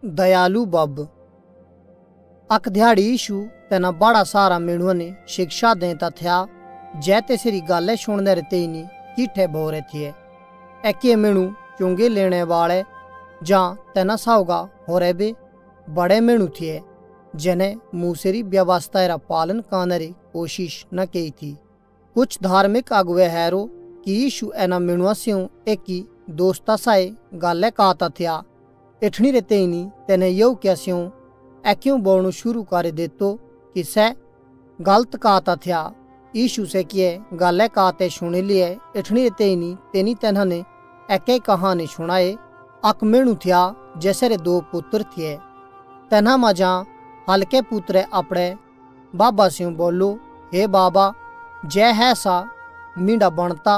दयालु बब। अक दिहाड़ी यीशु तेना बड़ा सारा मेणुआ ने शिक्षा देता था। जै तेसरी गाले सुनने रहते ही नहीं किठे बोरे थे। एके मेणु चुंगे लेने वाले जा तेना सावगा हो रहे बे बड़े मेणु थे जिन्हें मूसेरी व्यवस्था रा पालन करने री कोशिश न की थी। कुछ धार्मिक अगुवे हैरो कि यीशु एना मेणुआ से एक ही दोस्ता साए गाले कहता था। इठनी रहते ही नहीं तेने यू क्या स्यों एक्यों बोलना शुरू कर देतो कि सह गलत कहता था। यीशु से किए गाले कहते सुने लिए इठनी रहते ही नहीं तेनी तेना ने एक कहानी सुनाए। अक मेणु था जैसे रे दो पुत्र थे। तेना मजा हल्के पुत्र अपने बाबा से बोलो, हे बाबा जय है सा मीडा बनता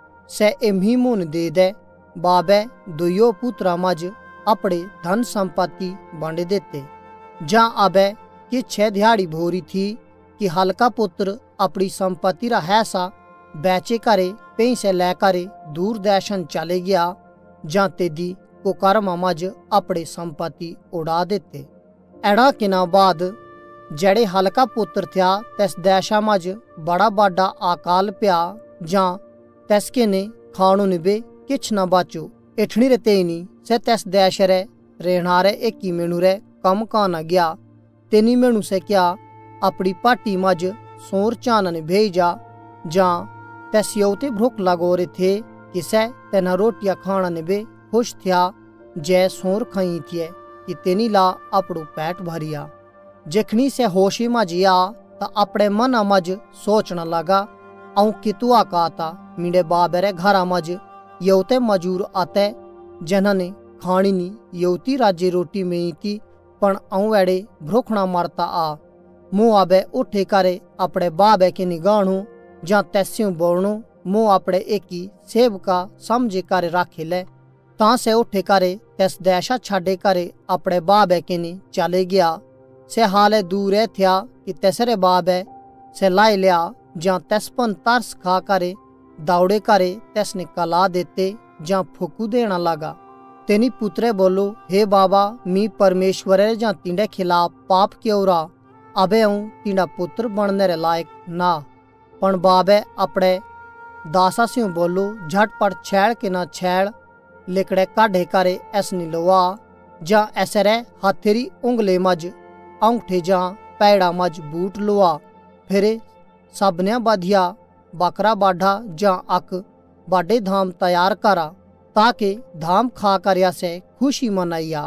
से इम्ही मुन दे दे। बाबे दुयो पुत्रा मज अपने धन संपत्ति बांट देते। जा अबे कि 6 दिहाड़ी भोरी थी कि हल्का पुत्र अपनी संपत्ति रा है सा बेचे करे पी से लेकर दूर देशन चले गया। जा तेदी को कर्म मज अपने संपत्ति उड़ा देते। एड़ा किना बाद जड़े हल्का पुत्र था तस देशा मज बड़ा बाडा अकाल प्या। जा तसके ने खाणु निबे किछ न बाचो। इठनी रहते ही नहीं से तस देश रे रहनारे एक ही मेणु रे कम का न गया। तेनी मेणु से क्या अपनी पाटी मज सोर चानन भेजा। जा तस योते भूख लगो रहे थे कि से तेना रोटियां खाना निबे खुश थिया जय सोर खाई थे कि तेनी ला अपड़ो पेट भरिया। जखनी से होशी मज या ता अपने मन मज सोचना लगा, औ कितुआ काता मीडे बाबरे घरा मज योते मजूर आते जिन्होंने खानी नी योती राज्य रोटी में थी पण औ एड़े भ्रोखना मरता आ। मुँह आबे उठे करे अपने बाबे के निगाहू जा तस्यों बोलनो मुँह अपने एक ही सेब का समझे करे राखे ले। ता से उठे करे तस देशा छाड़े करे अपने बाबे के ने चले गया। से हाले दूर थिया कि तसरे बाबे से लाई लिया। जा तसपन तरस खा करे दौड़े करे तसने कला देते जा फुकू देना लगा। तेनी पुत्रे बोलो, हे बाबा मी परमेश्वर जा तिंडे खिलाफ पाप क्यों रा अबे हूँ तिंडा पुत्र बनने रे लायक ना। पण बाबे अपने दासा से बोलो, झटपट छेड़ के ना छेड़ लिकड़े काढ़े करे ऐसनी लोआ। जा ऐसरे हथेरी उंगले मज अंगठे जा पैड़ा मज बूट लोआ। फिर सबने बधिया बकरा बाढ़ा जा अक बाडे धाम तैयार करा ताकि धाम खा कर से खुशी मनाइया।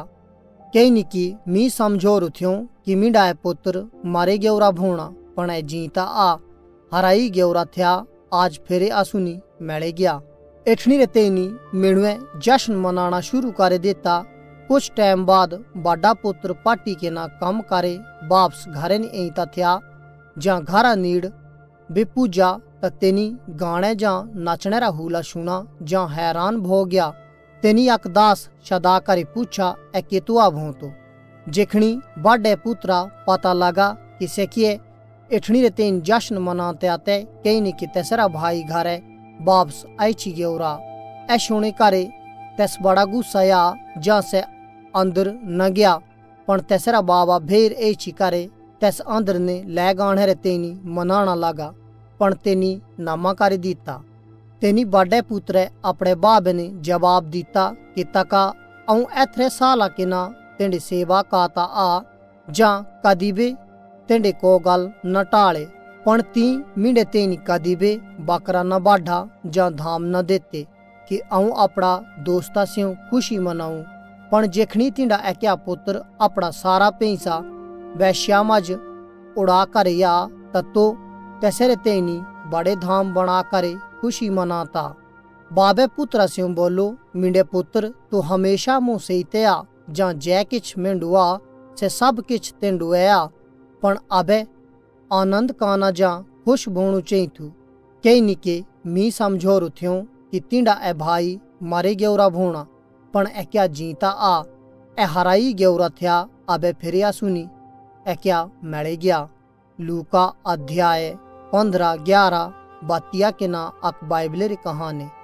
कई निकी मी समझो रुथियों कि मीडाए पुत्र मारे गेवरा भूणा पण जीता आ हराई गेवरा थया आज फेरे आसुनी मेले गया। इठनी रहते नी मेणुए जश्न मनाना शुरू कर देता। कुछ टाइम बाद बाडा पुत्र पाटी के ना कम करे वापस घरे नहीं आता थया। जा घरा नीड़ बेपूजा तेनी गाने जा नाचने रा हुला सुना जा हैरान भो गया। तेनी अकदास सदा करे पूछा ए केतुआ भो तो। जेखनी बाडे पुत्रा पता लगा कि सेकिए इठनी रहते जश्न मनाते आते कई ने कि तेसरा भाई घरे वापस आई छी गेवरा। ए सुने करे तस बड़ा गुस्सा या जा से अंदर न गया पण तेसरा बाबा भेर ए छी करे तस अंदर ने ले गाने रे तेनी मनाना लगा पण तेनी नामा कर दीता। तेनी बड़े पुत्र अपने बाबे ने जवाब दीता कि तका औ एथरे साला के ना तेंडे सेवा काता आ जा कदी बे तेंडे को गल न टाले पण ती मीडे तेनी कदी बे बकरा न बाढ़ा जा धाम न देते कि औ अपना दोस्ता से खुशी मनाऊं। पण जेखनी तिंडा एक्या पुत्र अपना सारा पैसा वैश्या मज उड़ा कर या तत्तो तैसे तेनी बड़े धाम बना करे खुशी मनाता। बाबे पुत्रा से बोलो, मीडे पुत्र तू हमेशा मुँह से तया जा जय किछ मेंडुआ से सब किछ तेंडुआ पण अबे आनंद काना जा खुश बोणु चाहिए थू। कई निके मी समझो रुथियों कि तिंडा ए भाई मारे गेवरा भोणा पण ए क्या जीता आ ए हराई गेवरा थया अबे फिरिया सुनी ए क्या मेले गया। लूका अध्याय 15-11 बातिया के ना अक बाइबल री कहानी।